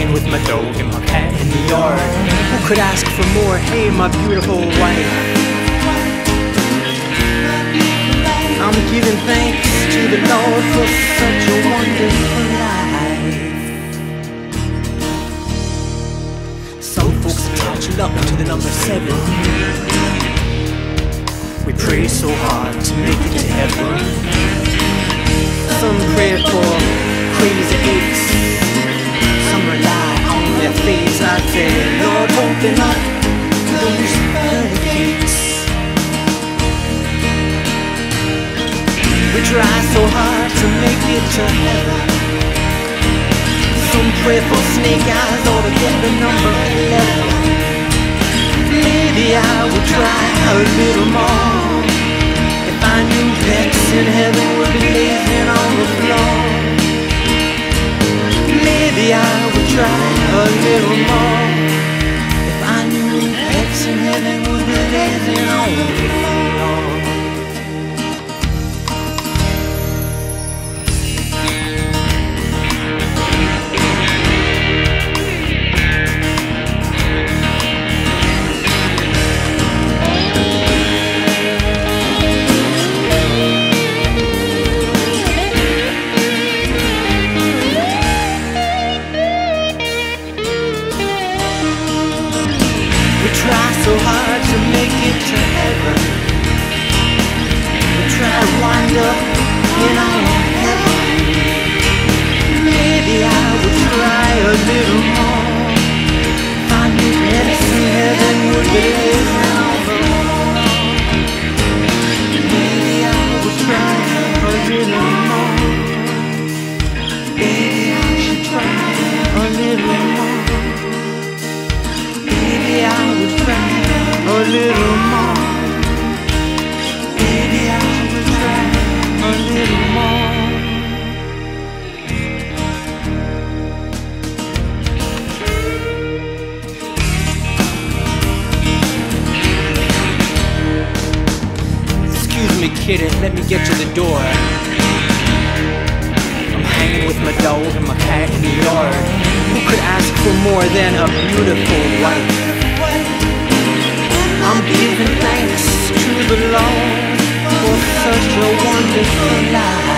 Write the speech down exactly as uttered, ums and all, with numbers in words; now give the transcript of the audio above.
hanging with my dog and my cat in the yard. Who could ask for more? Hey, my beautiful wife, I'm giving thanks to the Lord for such a wonderful life. Some folks attach luck to the number seven. We pray so hard to make it to heaven. Some pray for crazy aches, some rely on their faith. I say, Lord, open up those pearly gates. We try so hard to make it to heaven. Some pray for snake eyes or to get the number eleven. Maybe I would try a little more if I knew pets in heaven would be lazing on the floor. Maybe I would try a little more if I knew pets in heaven would be lazing on the floor. Try so hard to make it to heaven. We try to wind up in our heaven. Maybe I would try a little more. If I knew pets in heaven would be living on the floor. Maybe I would try a little more. Maybe I should try a little more. Maybe I would try a little more. Maybe I would try a little more. Excuse me, kitty, let me get to the door. I'm hanging with my dog and my cat in the yard. Who could ask for more than a beautiful wife? I'm giving thanks to the Lord for such a wonderful life.